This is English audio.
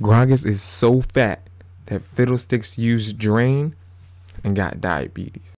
Gragas is so fat that fiddlesticks use drain and got diabetes.